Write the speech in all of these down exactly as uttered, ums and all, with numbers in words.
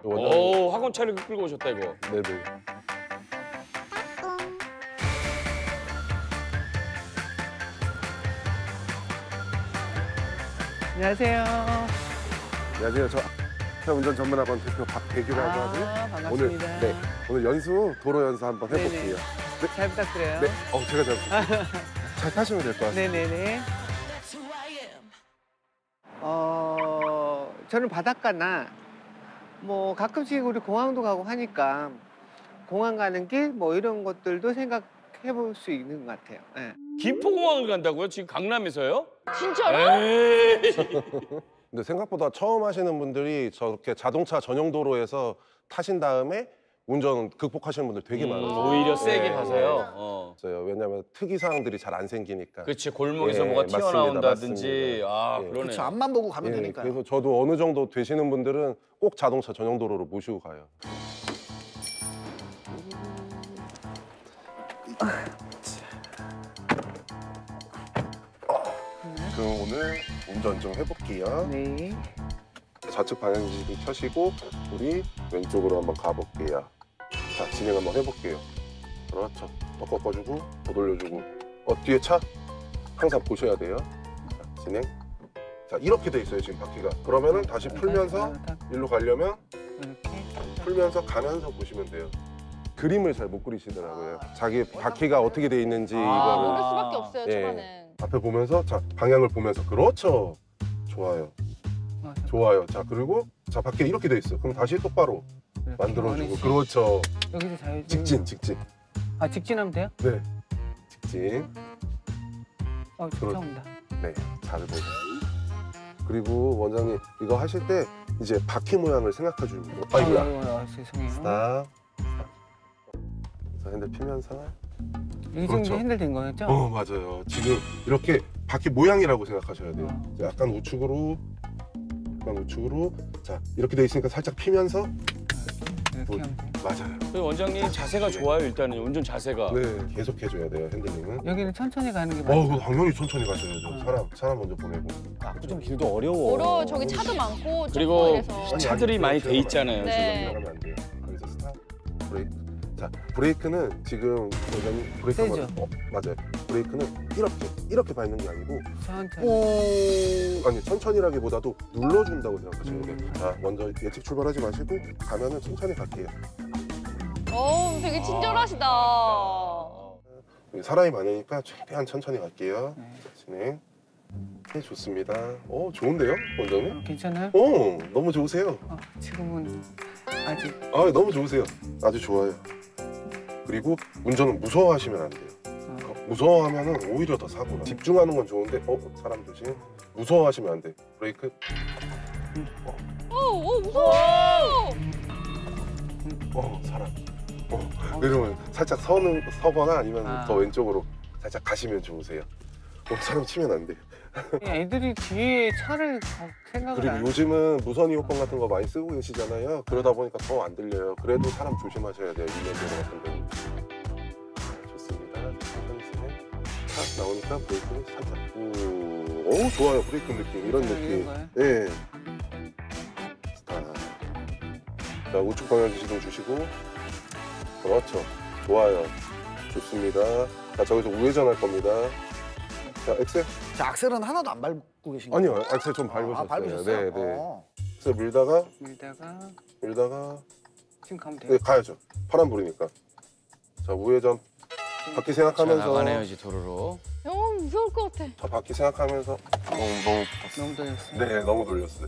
오, 학원차를 끌고 오셨다 이거. 네네. 안녕하세요. 안녕하세요. 저 차 운전 전문학원 대표 박대규라고 아, 하고요. 반갑습니다. 오늘 네 오늘 연수 도로 연수 한번 해볼게요. 네. 잘 부탁드려요. 네, 어 제가 잘 잘 타시면 될 것 같습니다. 네네네. 어 저는 바닷가나 뭐 가끔씩 우리 공항도 가고 하니까 공항 가는 길 뭐 이런 것들도 생각해 볼 수 있는 것 같아요. 네. 김포공항을 간다고요? 지금 강남에서요? 진짜로? 에이. 근데 생각보다 처음 하시는 분들이 저렇게 자동차 전용 도로에서 타신 다음에 운전 극복하시는 분들 되게 음, 많아요. 오히려 세게 네. 가서요. 어. 왜냐하면 특이 사항들이 잘 안 생기니까. 그렇지, 골목에서 예, 뭐가 맞습니다, 튀어나온다든지. 맞습니다. 아, 예. 그러네. 그렇죠. 앞만 보고 가면 예, 되니까요. 그래서 저도 어느 정도 되시는 분들은 꼭 자동차 전용 도로로 모시고 가요. 그럼 오늘 운전 좀 해볼게요. 네. 좌측 방향지시 켜시고 우리 왼쪽으로 한번 가볼게요. 자, 진행 한번 해볼게요. 그렇죠. 더 꺾어주고 더 돌려주고. 어, 뒤에 차 항상 보셔야 돼요. 자, 진행. 자, 이렇게 돼 있어요 지금 바퀴가. 그러면은 다시 풀면서 일로 가려면 이렇게 풀면서 가면서 보시면 돼요. 그림을 잘 못 그리시더라고요. 자기 바퀴가 어떻게 돼 있는지 아. 이거를 모를 수밖에 없어요, 예. 초반엔. 앞에 보면서 자 방향을 보면서 그렇죠. 좋아요. 맞아. 좋아요. 자 그리고 자 바퀴 이렇게 돼 있어. 그럼 다시 똑바로 이렇게 만들어주고 원위치. 그렇죠. 여기서 자유. 직진 직진. 아 직진하면 돼요? 네. 직진. 어 그렇- 좋다. 네. 잘 보세요. 그리고 원장님 이거 하실 때 이제 바퀴 모양을 생각해 주는 거예요. 아이고야. 아, 죄송해요. 스탑. 스탑. 자 핸들 피면서. 이 정도 그렇죠. 핸들 된 거였죠? 어 맞아요. 지금 이렇게 바퀴 모양이라고 생각하셔야 돼요. 어. 이제 약간 우측으로, 약간 우측으로. 자 이렇게 돼 있으니까 살짝 피면서. 이렇게 뭐, 하면 돼요. 맞아요. 그 원장님 자세가 좋아요, 일단은. 운전 자세가. 네, 계속 해줘야 돼요 핸들링은. 여기는 천천히 가는 게 어, 맞아요. 그거 당연히 천천히 가셔야죠. 어. 사람, 사람 먼저 보내고. 좀 길도 어려워. 어려워, 저기 차도 많고 그리고 좁고 이래서. 차들이 많이 돼 있잖아요. 네. 지금. 지나가면 안 돼요. 그래서 스탑, 브레이크. 자, 브레이크는 지금 원장님 브레이크 세죠? 한번. 어, 맞아요. 브레이크는 이렇게, 이렇게 밟는 게 아니고. 천천히. 오, 아니 천천히라기보다도 눌러준다고 생각하시면 돼요. 자, 먼저 예측 출발하지 마시고 가면은 천천히 갈게요. 어우, 되게 친절하시다. 여기 사람이 많으니까 최대한 천천히 갈게요. 네. 진행. 네, 좋습니다. 오, 좋은데요, 원장님? 어, 괜찮아요? 오, 너무 좋으세요. 어, 지금은 아직. 아, 너무 좋으세요. 아주 좋아요. 그리고 운전은 무서워하시면 안 돼요. 어. 무서워하면은 오히려 더 사고나. 집중하는 건 좋은데, 어, 사람 조심. 무서워하시면 안 돼. 브레이크. 오, 오, 무서워. 어, 사람. 어, 이러면 살짝 서는 서거나 아니면 아. 더 왼쪽으로 살짝 가시면 좋으세요. 어, 사람 치면 안 돼. 애들이 뒤에 차를 생각을 그리고 안. 요즘은 무선 이어폰 같은 거 많이 쓰고 계시잖아요. 그러다 보니까 더 안 들려요. 그래도 사람 조심하셔야 돼요. 이면 도로 같은 경우. 네, 좋습니다. 천천히 쓰네. 차 나오니까 브레이크 살짝. 오, 오 좋아요. 브레이크 느낌. 이런 이런 느낌. 거예요? 예. 스탑. 자, 우측 방향 시동 주시고. 그렇죠. 좋아요. 좋습니다. 자, 저기서 우회전 할 겁니다. 자, 엑셀. 자, 악셀은 하나도 안 밟고 계신 거예요? 아니요, 엑셀 좀 밟으셨어요. 아, 밟으셨어요? 네, 네. 어. 엑셀 밀다가, 밀다가 밀다가. 지금 가면 돼요. 네, 가야죠. 파란불이니까. 자, 우회전. 바퀴 자, 생각하면서. 나가네요, 이제 도로로. 너무 무서울 것 같아. 자, 바퀴 생각하면서. 너무, 너무. 너무 돌렸어요. 네, 너무 돌렸어요.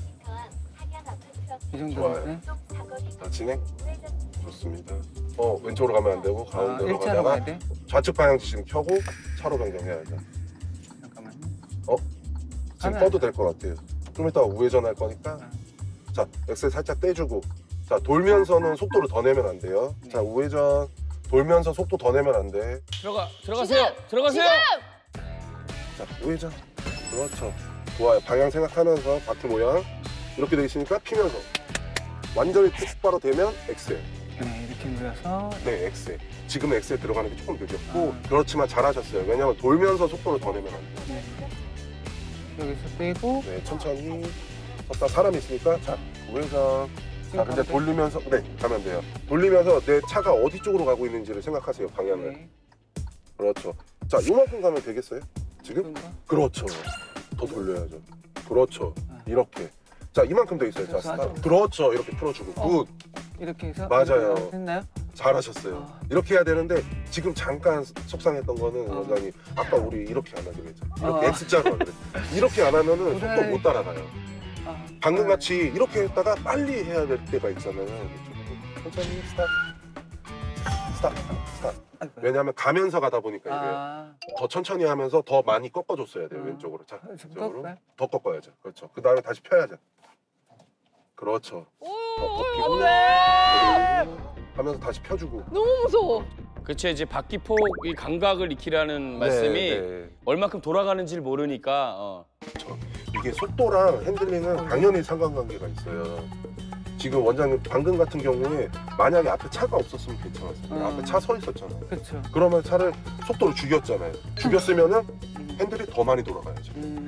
이 정도 좋아요. 됐어요? 자, 진행. 좋습니다. 어, 왼쪽으로 가면 안 되고, 아, 가운데로 일자로 가다가. 가야 돼? 좌측 방향 지금 켜고, 차로 변경해야죠. 잠깐만요. 어? 지금 하나. 꺼도 될 것 같아요. 좀 이따가 우회전 할 거니까. 자, 엑셀 살짝 떼주고. 자, 돌면서는 속도를 더 내면 안 돼요. 자, 우회전. 돌면서 속도 더 내면 안 돼. 들어가, 들어가세요. 지금! 들어가세요. 자, 우회전. 그렇죠. 좋아요. 방향 생각하면서 바퀴 모양. 이렇게 돼 있으니까 피면서. 완전히 똑바로 되면 엑셀. 네, 이렇게 눌러서. 네, 엑셀. 지금 엑셀 들어가는 게 조금 늦었고 아. 그렇지만 잘하셨어요. 왜냐하면 돌면서 속도를 더 내면 안 돼요. 네. 여기서 빼고. 네, 천천히. 섰다 사람 있으니까 자, 우회전. 자, 근데 돌리면서 네, 가면 돼요. 돌리면서 내 차가 어디 쪽으로 가고 있는지를 생각하세요, 방향을. 네. 그렇죠. 자, 요만큼 가면 되겠어요? 지금? 그런가? 그렇죠. 더 돌려야죠. 그렇죠. 아. 이렇게. 자, 이만큼 돼 있어요. 자, 그래서 스탑. 아주- 그렇죠. 이렇게 풀어주고. 어. 굿. 이렇게 해서 맞아요. 어, 됐나요? 잘하셨어요. 아. 이렇게 해야 되는데 지금 잠깐 속상했던 거는 아. 원장님 아까 우리 이렇게 안 하기로 했잖아. 이렇게 아. X자로 하기로 했 이렇게 안 하면은 속도 그래. 못 따라가요. 아, 방금 아, 같이 이렇게 했다가 빨리 해야 될 때가 있잖아요. 천천히 스탑. 스탑. 스탑. 아이고. 왜냐하면 가면서 가다 보니까 이래요. 아, 더 천천히 하면서 더 많이 꺾어줬어야 돼요. 아. 왼쪽으로. 자, 좀 왼쪽으로. 꺾어요? 더 꺾어야죠. 그렇죠. 그 다음에 다시 펴야죠. 그렇죠. 오, 더 오, 꺾이고 안 돼. 하면서 다시 펴주고. 너무 무서워. 그쵸, 이제 바퀴폭 이 감각을 익히라는 말씀이 네, 네. 얼마큼 돌아가는지를 모르니까 어. 그렇죠. 이게 속도랑 핸들링은 당연히 상관관계가 있어요. 지금 원장님 방금 같은 경우에 만약에 앞에 차가 없었으면 괜찮았어요. 음. 앞에 차 서 있었잖아요. 그렇죠. 그러면 차를 속도를 죽였잖아요. 죽였으면은 핸들이 더 많이 돌아가야죠. 음.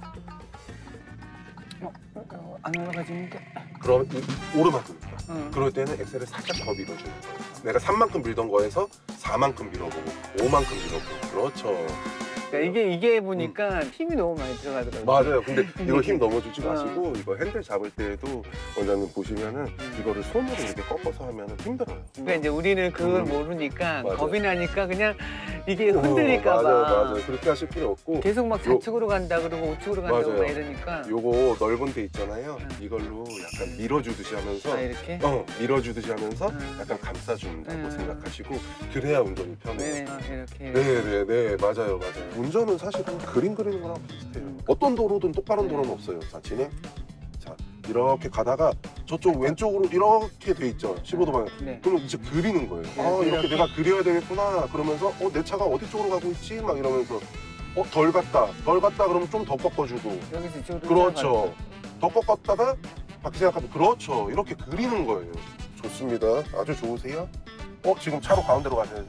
어, 어, 안 올라가지는데. 그럼 이- 오르막이니까. 응. 그럴 때는 엑셀을 살짝 더 밀어주는 거예요. 내가 삼만큼 밀던 거에서 사만큼 밀어보고 오만큼 밀어보고. 그렇죠. 그러니까 이게 이게 보니까 힘이 너무 많이 들어가더라고요. 맞아요. 근데 이거 힘 너무 주지 어. 마시고 이거 핸들 잡을 때에도 원장님 보시면은 이거를 손으로 이렇게 꺾어서 하면은 힘들어요. 그러니까 이제 우리는 그걸 음. 모르니까 맞아요. 겁이 나니까 그냥 이게 흔들릴까 어, 봐. 맞아요, 맞아요. 그렇게 하실 필요 없고 계속 막 좌측으로 간다 그러고 우측으로 간다고 맞아요. 막 이러니까. 요거 넓은 데 있잖아요. 음. 이걸로 약간 밀어주듯이 하면서 아, 이렇게? 어 밀어주듯이 하면서 음. 약간 감싸준다고 음. 생각하시고 그래야 운전이 편해요. 네네. 아, 이렇게. 네네네 맞아요 맞아요. 운전은 사실은 그림 그리는 거랑 비슷해요. 어떤 도로든 똑바른 도로는 없어요. 자 진행. 자 이렇게 가다가 저쪽 왼쪽으로 이렇게 돼 있죠. 십오 도 방향. 네. 그러면 이제 그리는 거예요. 네, 아 이렇게 이렇게. 내가 그려야 되겠구나. 그러면서 어 내 차가 어디 쪽으로 가고 있지? 막 이러면서 어 덜 갔다 덜 갔다 그러면 좀 더 꺾어주고. 여기서 이쪽으로. 그렇죠. 더 꺾었다가 바퀴 생각하면 그렇죠. 이렇게 그리는 거예요. 좋습니다. 아주 좋으세요. 어 지금 차로 가운데로 가셔야죠.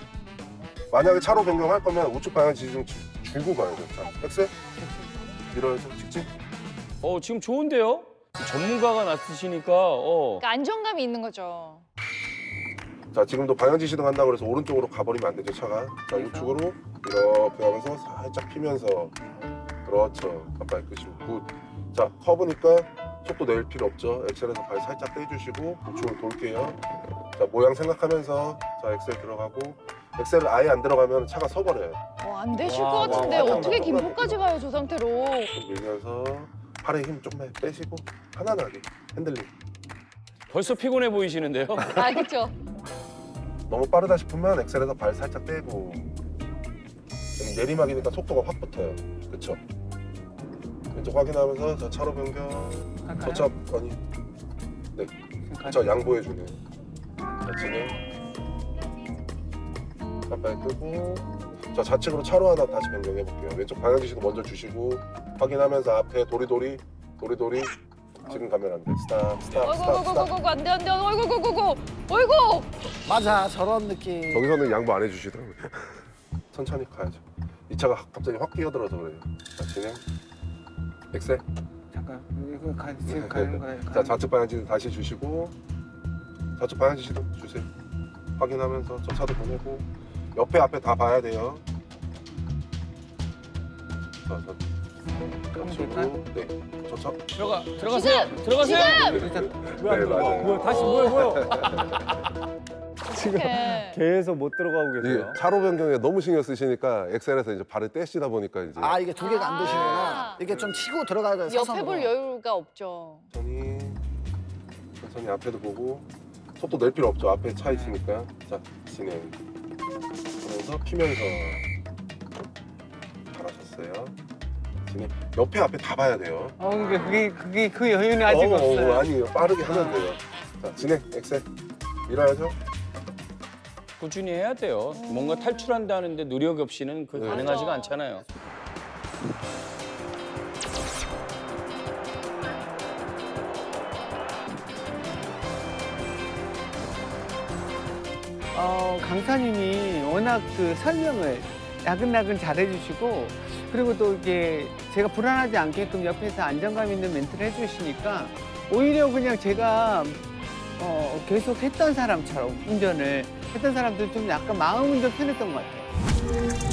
만약에 차로 변경할 거면 우측 방향 지금 주- 줄고 가야 돼요. 자, 엑셀 밀어야죠. 직진. 어, 지금 좋은데요? 전문가가 났으시니까 어. 그러니까 안정감이 있는 거죠. 자, 지금도 방향 지시등 한다고 해서 오른쪽으로 가버리면 안 되죠, 차가. 자, 우측으로 이렇게 하면서 살짝 피면서. 그렇죠. 가까이 끄시고. 굿. 자, 커브니까 속도 낼 필요 없죠. 엑셀에서 발 살짝 떼주시고 우측으로 돌게요. 자, 모양 생각하면서 자, 엑셀 들어가고 엑셀을 아예 안 들어가면 차가 서버려요. 어, 안 되실 와, 것 같은데 와, 와, 어떻게 와, 김포까지 가요 저 상태로? 좀 밀면서 팔에 힘 좀만 빼시고 편안하게 핸들링. 벌써 피곤해 보이시는데요? 아 그렇죠. 너무 빠르다 싶으면 엑셀에서 발 살짝 떼고 여기 내리막이니까 속도가 확 붙어요. 그쵸? 왼쪽 확인하면서 저 차로 변경 갈까요? 저차 아니 네 저 양보해주네. 자 진행 가까이 끄고 자 좌측으로 차로 하나 다시 변경해 볼게요. 왼쪽 방향 지시도 먼저 주시고 확인하면서 앞에 도리도리 도리도리 지금 가면 안 돼. 스탑 스탑 스탑 스탑. 어이구 안돼 안돼 어이구 어이구 어이구. 맞아, 저런 느낌. 저기서는 양보 안 해주시더라고요. 천천히 가야죠. 이 차가 갑자기 확 뛰어들어서 그래요. 자 진행 엑셀. 잠깐 이거 가 지금 가는 거예요. 자 좌측 방향 지시 다시 주시고 좌측 방향 지시도 주세요. 확인하면서 저 차도 보내고 옆에 앞에 다 봐야 돼요. 자, 자, 좌측으로 네, 저 차. 들어가 들어가세요. 들어가세요. 네 맞아요. 뭐야 다시 뭐야 뭐야? 지금 어떡해. 계속 못 들어가고 이게 계세요. 차로 변경에 너무 신경 쓰시니까 엑셀에서 이제 발을 떼시다 보니까 이제 아, 이게 두 개가 안 되시구나. 아. 이게 좀 치고 들어가야 돼. 옆에 사선으로. 볼 여유가 없죠. 천천히 천천히 앞에도 보고 속도 낼 필요 없죠. 앞에 차 있으니까. 자 진행. 그러면서 피면서 잘하셨어요. 진행. 옆에 앞에 다 봐야 돼요. 어 그게 그게 그게 그 여유는 아직 어, 없어요. 어, 아니에요. 빠르게 하면 돼요. 자 진행 엑셀 밀어야죠. 꾸준히 해야 돼요. 뭔가 탈출한다는데 노력 없이는 그 네. 가능하지가 맞아. 않잖아요. 어, 강사님이 워낙 그 설명을 나근나근 잘해주시고 그리고 또 이게 제가 불안하지 않게끔 옆에서 안정감 있는 멘트를 해주시니까 오히려 그냥 제가 어, 계속 했던 사람처럼 운전을 했던 사람들 좀 약간 마음은 좀 편했던 것 같아요.